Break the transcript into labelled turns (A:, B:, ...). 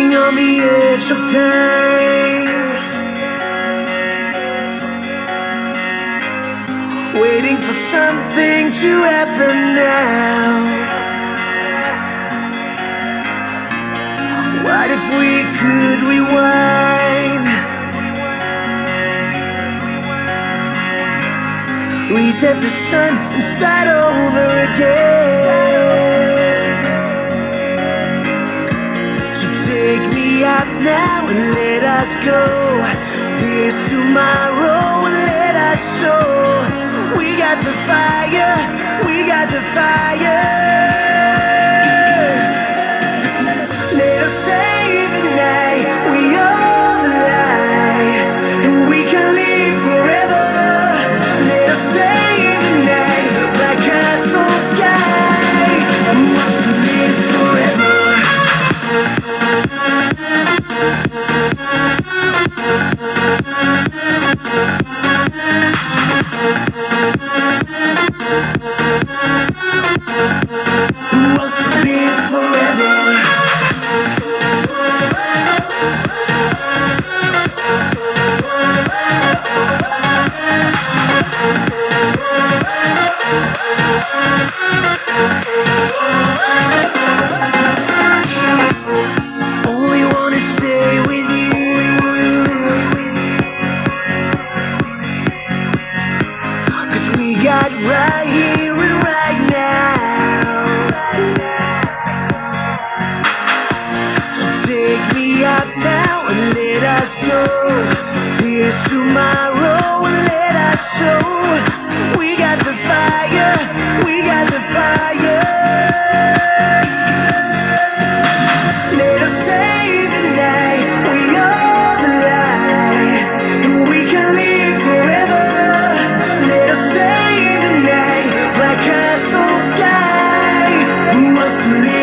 A: Standing on the edge of time, waiting for something to happen now. What if we could rewind, reset the sun and start over again? So take me out now and let us go. Here's tomorrow and let us show. We got the fire, we got the fire. Let us save the night, we are the light, and we can live forever. Let us save the night, like castle sky, and wants to live forever. Who wants to live forever? Only wanna stay with you, 'cause we got right here and right now. So take me out now and let us go. Here's tomorrow and let us show. We got the fire, we got the fire. Let us save the night, we are the light, and we can live forever. Let us save the night, black castle sky. Who wants to live?